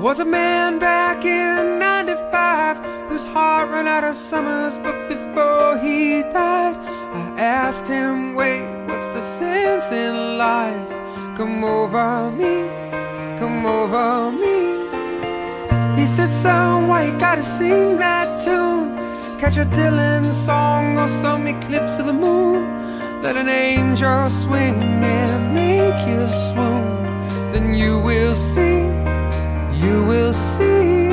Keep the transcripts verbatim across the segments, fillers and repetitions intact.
was a man back in ninety-five whose heart ran out of summers, but before he died I asked him, wait, what's the sense in life? Come over me, come over me. He said, son, why you gotta sing that tune? Catch a Dylan song or some eclipse of the moon. Let an angel swing and make you swoon. Then you will see, you will see.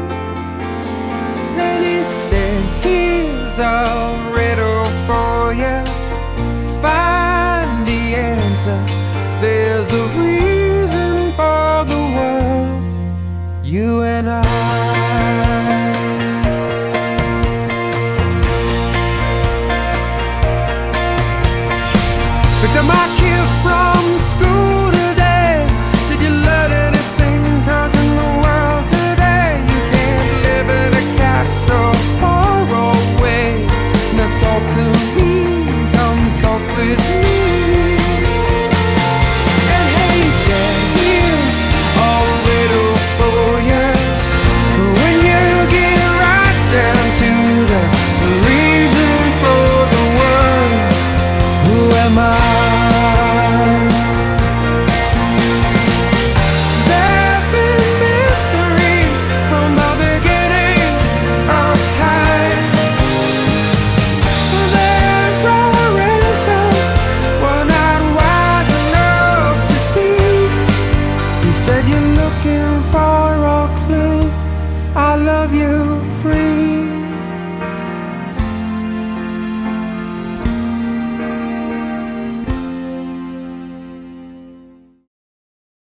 Then he said, here's a riddle for you. Find the answer. There's a reason for the world, you and I. Picked up my